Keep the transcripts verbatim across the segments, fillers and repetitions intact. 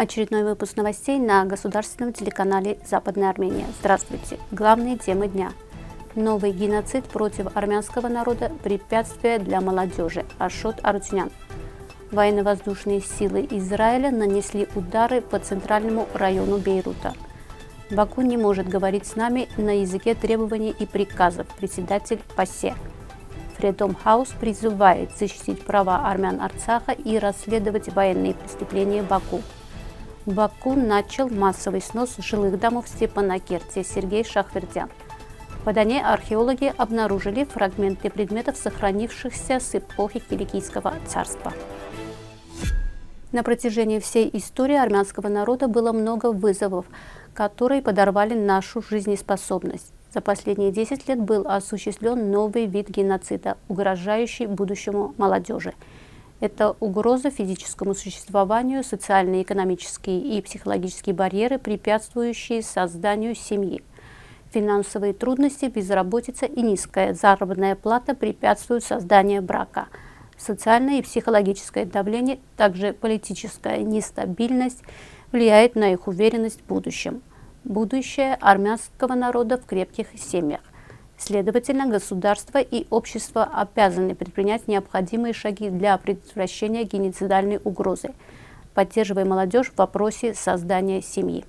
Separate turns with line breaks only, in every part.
Очередной выпуск новостей на государственном телеканале «Западная Армения». Здравствуйте! Главные темы дня. Новый геноцид против армянского народа – препятствие для молодежи. Ашот Арутюнян. Военно-воздушные силы Израиля нанесли удары по центральному району Бейрута. Баку не может говорить с нами на языке требований и приказов. Председатель ПАСЕ. Freedom House призывает защитить права армян Арцаха и расследовать военные преступления Баку. Баку начал массовый снос жилых домов в Степанакерте. Сергей Шахвердян. В Адане археологи обнаружили фрагменты предметов, сохранившихся с эпохи Киликийского царства. На протяжении всей истории армянского народа было много вызовов, которые подорвали нашу жизнеспособность. За последние десять лет был осуществлен новый вид геноцида, угрожающий будущему молодежи. Это угроза физическому существованию, социальные, экономические и психологические барьеры, препятствующие созданию семьи. Финансовые трудности, безработица и низкая заработная плата препятствуют созданию брака. Социальное и психологическое давление, также политическая нестабильность влияет на их уверенность в будущем. Будущее армянского народа в крепких семьях. Следовательно, государство и общество обязаны предпринять необходимые шаги для предотвращения геноцидальной угрозы, поддерживая молодежь в вопросе создания семьи.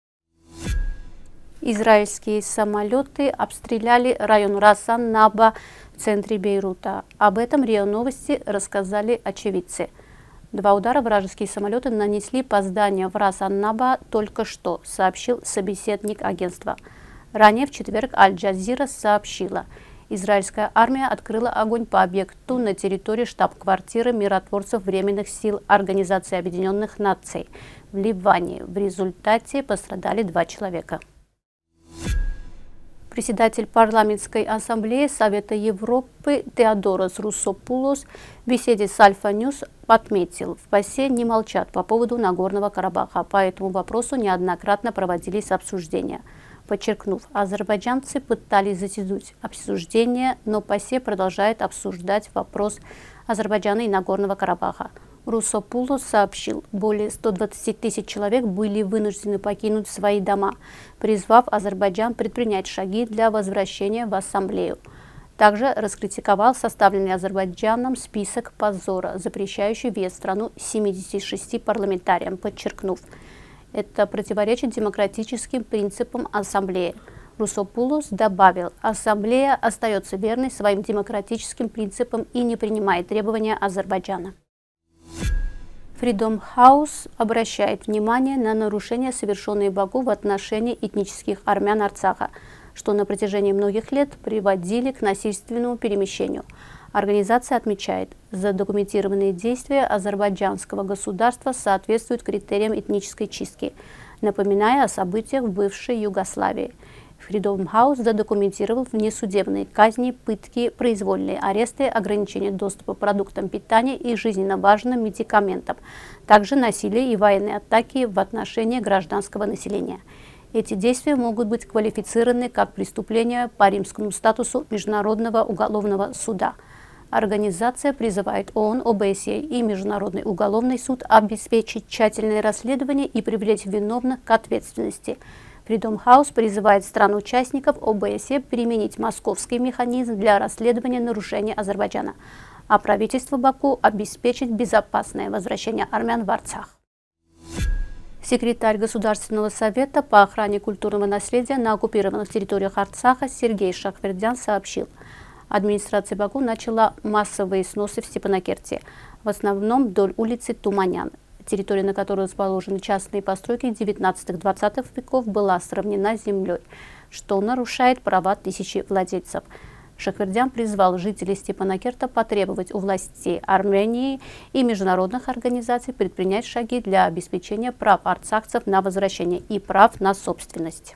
Израильские самолеты обстреляли район Рас-ан-Наба в центре Бейрута. Об этом РИА Новости рассказали очевидцы. Два удара вражеские самолеты нанесли по зданию в Рас-ан-Наба только что, сообщил собеседник агентства. Ранее в четверг Аль-Джазира сообщила, израильская армия открыла огонь по объекту на территории штаб-квартиры миротворцев Временных сил Организации Объединенных Наций в Ливане. В результате пострадали два человека. Председатель парламентской ассамблеи Совета Европы Теодорос Руссопулос в беседе с Альфа Ньюс отметил, в ПАСЕ не молчат по поводу Нагорного Карабаха, по этому вопросу неоднократно проводились обсуждения. Подчеркнув, азербайджанцы пытались затянуть обсуждение, но ПАСЕ продолжает обсуждать вопрос Азербайджана и Нагорного Карабаха. Руссопулос сообщил, более ста двадцати тысяч человек были вынуждены покинуть свои дома, призвав Азербайджан предпринять шаги для возвращения в ассамблею. Также раскритиковал составленный Азербайджаном список позора, запрещающий въезд в страну семидесяти шести парламентариям, подчеркнув, это противоречит демократическим принципам ассамблеи. Руссопулос добавил, ассамблея остается верной своим демократическим принципам и не принимает требования Азербайджана. Freedom House обращает внимание на нарушения, совершенные Баку в отношении этнических армян Арцаха, что на протяжении многих лет приводили к насильственному перемещению. Организация отмечает, задокументированные действия азербайджанского государства соответствуют критериям этнической чистки, напоминая о событиях в бывшей Югославии. Freedom House задокументировал внесудебные казни, пытки, произвольные аресты, ограничение доступа к продуктам питания и жизненно важным медикаментам, также насилие и военные атаки в отношении гражданского населения. Эти действия могут быть квалифицированы как преступления по римскому статусу Международного уголовного суда. Организация призывает ООН, ОБСЕ и Международный уголовный суд обеспечить тщательное расследование и привлечь виновных к ответственности. Freedom House призывает стран-участников ОБСЕ применить московский механизм для расследования нарушений Азербайджана, а правительство Баку обеспечить безопасное возвращение армян в Арцах. Секретарь Государственного совета по охране культурного наследия на оккупированных территориях Арцаха Сергей Шахвердян сообщил, администрация Баку начала массовые сносы в Степанакерте, в основном вдоль улицы Туманян. Территория, на которой расположены частные постройки девятнадцатого-двадцатого веков, была сравнена с землей, что нарушает права тысячи владельцев. Шахвердян призвал жителей Степанакерта потребовать у властей Армении и международных организаций предпринять шаги для обеспечения прав арцахцев на возвращение и прав на собственность.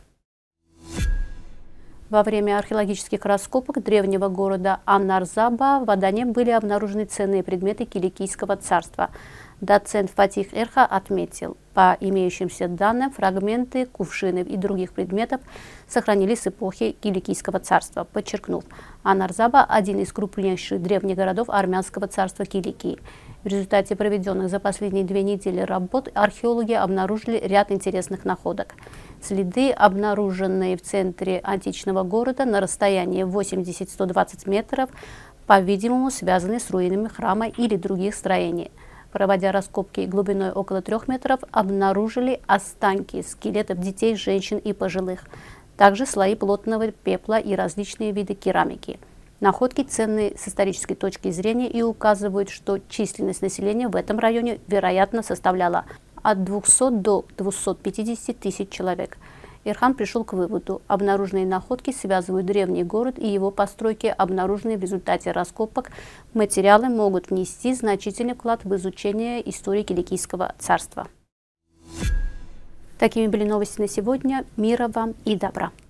Во время археологических раскопок древнего города Ан-Нарзаба в Адане были обнаружены ценные предметы Киликийского царства. Доцент Фатих Эрха отметил, по имеющимся данным, фрагменты кувшинов и других предметов сохранились с эпохи Киликийского царства, подчеркнув, Ан-Нарзаба – один из крупнейших древних городов армянского царства Киликии. В результате проведенных за последние две недели работ археологи обнаружили ряд интересных находок. Следы, обнаруженные в центре античного города на расстоянии восемьдесят — сто двадцать метров, по-видимому, связаны с руинами храма или других строений. Проводя раскопки глубиной около трех метров, обнаружили останки скелетов детей, женщин и пожилых. Также слои плотного пепла и различные виды керамики. Находки ценны с исторической точки зрения и указывают, что численность населения в этом районе, вероятно, составляла от двухсот до двухсот пятидесяти тысяч человек. Эрхан пришел к выводу: обнаруженные находки связывают древний город и его постройки, обнаруженные в результате раскопок. Материалы могут внести значительный вклад в изучение истории Киликийского царства. Такими были новости на сегодня. Мира вам и добра!